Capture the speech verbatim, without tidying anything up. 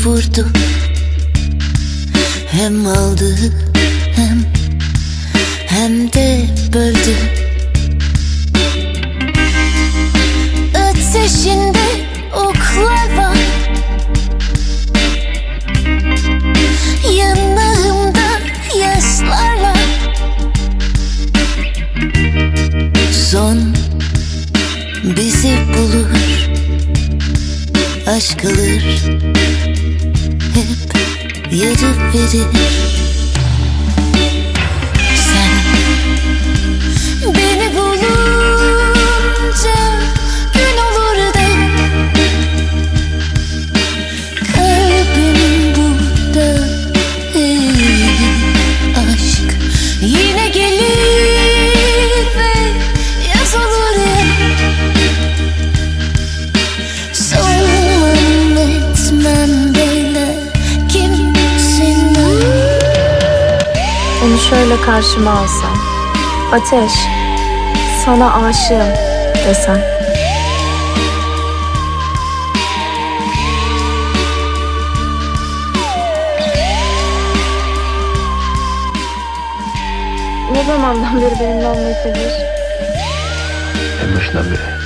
vurdu, hem aldı hem hem de böldü. Ateşinde oklar var, yanağımda yaşlar var. Son bizi bulur, aşk alır, hep yarı verir. Sen beni bulunca gün olur da kalbim burada. Hey, aşk yine gelir ve yaz olur ya. Sormam etmem böyle kimsin. Onu şöyle karşıma alsam, ateş, sana aşığım desem. Ne zamandan beri benimle olmayı seviyorsun? En başından beri.